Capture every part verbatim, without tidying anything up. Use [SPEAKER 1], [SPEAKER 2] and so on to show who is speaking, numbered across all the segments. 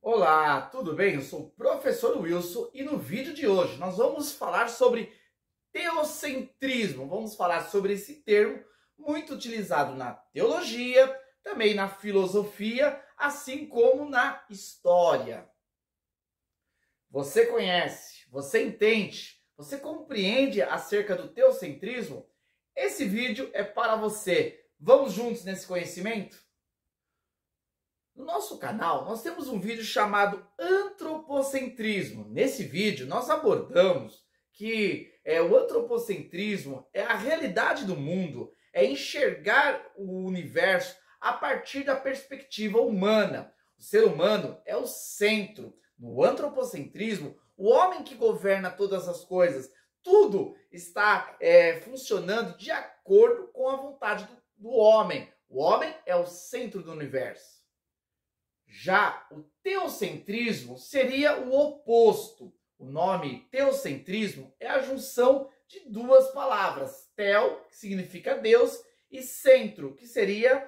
[SPEAKER 1] Olá, tudo bem? Eu sou o professor Wilson e no vídeo de hoje nós vamos falar sobre teocentrismo. Vamos falar sobre esse termo muito utilizado na teologia, também na filosofia, assim como na história. Você conhece, você entende, você compreende acerca do teocentrismo? Esse vídeo é para você. Vamos juntos nesse conhecimento? No nosso canal, nós temos um vídeo chamado Antropocentrismo. Nesse vídeo, nós abordamos que é, o antropocentrismo é a realidade do mundo, é enxergar o universo a partir da perspectiva humana. O ser humano é o centro. No antropocentrismo, o homem que governa todas as coisas, tudo está é, funcionando de acordo com a vontade do, do homem. O homem é o centro do universo. Já o teocentrismo seria o oposto. O nome teocentrismo é a junção de duas palavras. Teo, que significa Deus, e centro, que seria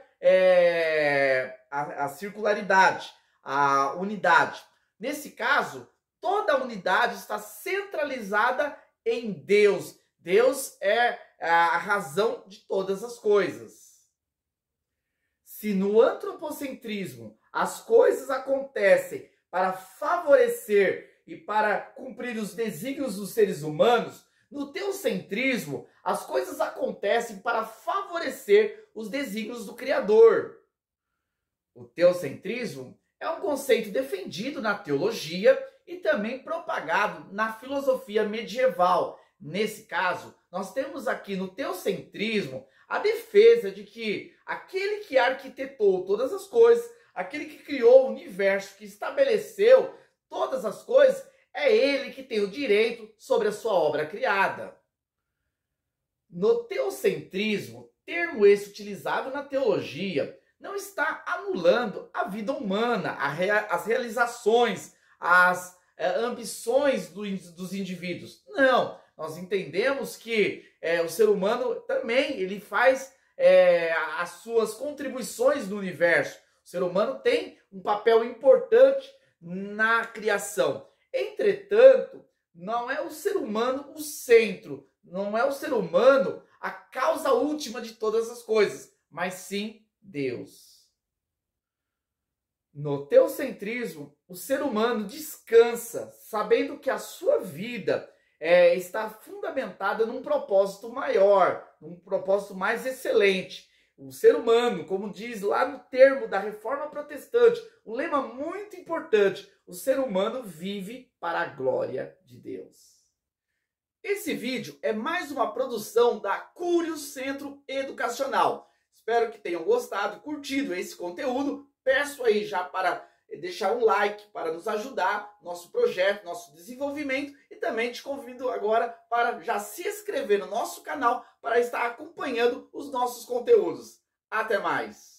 [SPEAKER 1] é, a, a circularidade, a unidade. Nesse caso, toda a unidade está centralizada em Deus. Deus é a razão de todas as coisas. Se no antropocentrismo as coisas acontecem para favorecer e para cumprir os desígnios dos seres humanos, no teocentrismo as coisas acontecem para favorecer os desígnios do Criador. O teocentrismo é um conceito defendido na teologia e também propagado na filosofia medieval. Nesse caso, nós temos aqui no teocentrismo a defesa de que aquele que arquitetou todas as coisas, aquele que criou o universo, que estabeleceu todas as coisas, é ele que tem o direito sobre a sua obra criada. No teocentrismo, termo esse utilizado na teologia, não está anulando a vida humana, as realizações, as é, ambições do, dos indivíduos. Não, nós entendemos que é, o ser humano também ele faz é, as suas contribuições no universo. O ser humano tem um papel importante na criação. Entretanto, não é o ser humano o centro, não é o ser humano a causa última de todas as coisas, mas sim Deus. No teocentrismo, o ser humano descansa, sabendo que a sua vida é, está fundamentada num propósito maior, num propósito mais excelente. O ser humano, como diz lá no termo da Reforma Protestante, um lema muito importante, o ser humano vive para a glória de Deus. Esse vídeo é mais uma produção da Curios Centro Educacional. Espero que tenham gostado, curtido esse conteúdo. Peço aí já para deixar um like, para nos ajudar no nosso projeto, nosso desenvolvimento. E também te convido agora para já se inscrever no nosso canal para estar acompanhando os nossos conteúdos. Até mais!